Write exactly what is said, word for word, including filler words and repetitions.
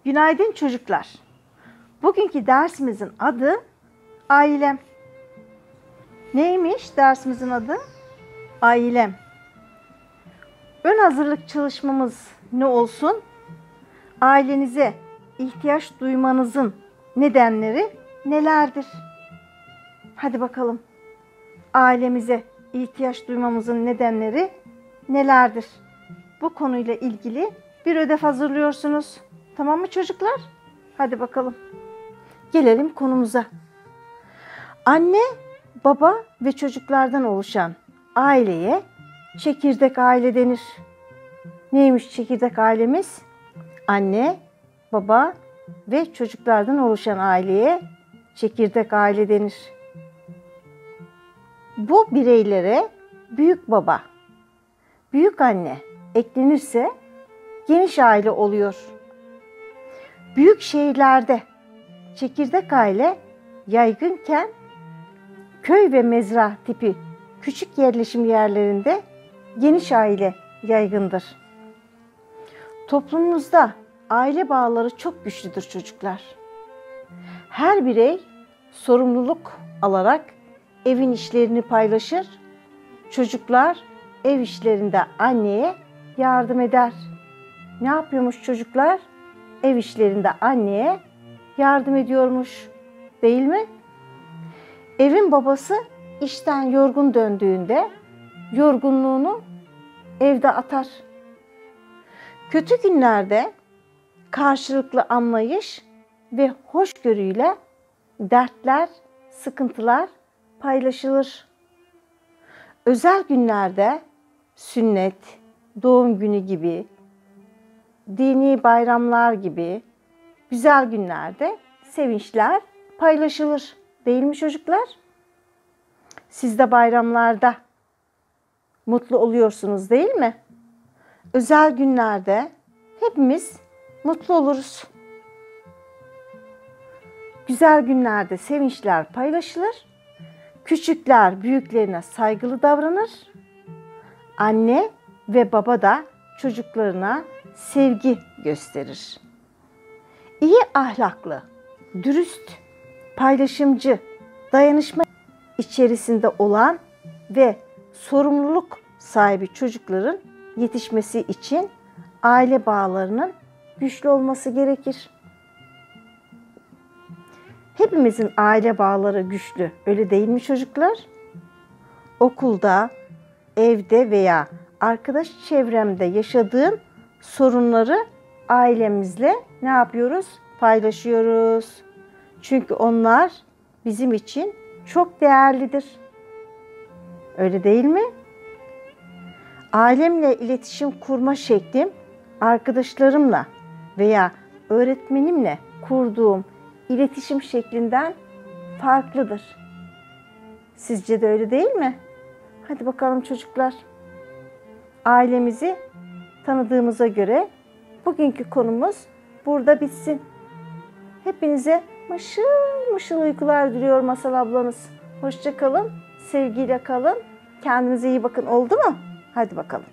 Günaydın çocuklar. Bugünkü dersimizin adı ailem. Neymiş dersimizin adı? Ailem. Ön hazırlık çalışmamız ne olsun? Ailenize ihtiyaç duymanızın nedenleri nelerdir? Hadi bakalım. Ailemize ihtiyaç duymamızın nedenleri nelerdir? Bu konuyla ilgili bir ödev hazırlıyorsunuz. Tamam mı çocuklar? Hadi bakalım. Gelelim konumuza. Anne, baba ve çocuklardan oluşan aileye çekirdek aile denir. Neymiş çekirdek ailemiz? Anne, baba ve çocuklardan oluşan aileye çekirdek aile denir. Bu bireylere büyük baba, büyük anne eklenirse geniş aile oluyor. Büyük şehirlerde çekirdek aile yaygınken köy ve mezra tipi küçük yerleşim yerlerinde geniş aile yaygındır. Toplumumuzda aile bağları çok güçlüdür çocuklar. Her birey sorumluluk alarak evin işlerini paylaşır. Çocuklar ev işlerinde anneye yardım eder. Ne yapıyormuş çocuklar? Ev işlerinde anneye yardım ediyormuş. Değil mi? Evin babası işten yorgun döndüğünde yorgunluğunu evde atar. Kötü günlerde karşılıklı anlayış ve hoşgörüyle dertler, sıkıntılar paylaşılır. Özel günlerde sünnet, doğum günü gibi, dini bayramlar gibi güzel günlerde sevinçler paylaşılır. Değil mi çocuklar? Siz de bayramlarda mutlu oluyorsunuz değil mi? Özel günlerde hepimiz mutlu oluruz. Güzel günlerde sevinçler paylaşılır. Küçükler büyüklerine saygılı davranır. Anne ve baba da çocuklarına sevgi gösterir. İyi ahlaklı, dürüst, paylaşımcı, dayanışma içerisinde olan ve sorumluluk sahibi çocukların yetişmesi için aile bağlarının güçlü olması gerekir. Hepimizin aile bağları güçlü, öyle değil mi çocuklar? Okulda, evde veya arkadaş çevremde yaşadığım sorunları ailemizle ne yapıyoruz? Paylaşıyoruz. Çünkü onlar bizim için çok değerlidir. Öyle değil mi? Ailemle iletişim kurma şeklim arkadaşlarımla veya öğretmenimle kurduğum iletişim şeklinden farklıdır. Sizce de öyle değil mi? Hadi bakalım çocuklar. Ailemizi tanıdığımıza göre bugünkü konumuz burada bitsin. Hepinize mışıl mışıl uykular diliyor Masal ablanız. Hoşça kalın, sevgiyle kalın. Kendinize iyi bakın, oldu mu? Hadi bakalım.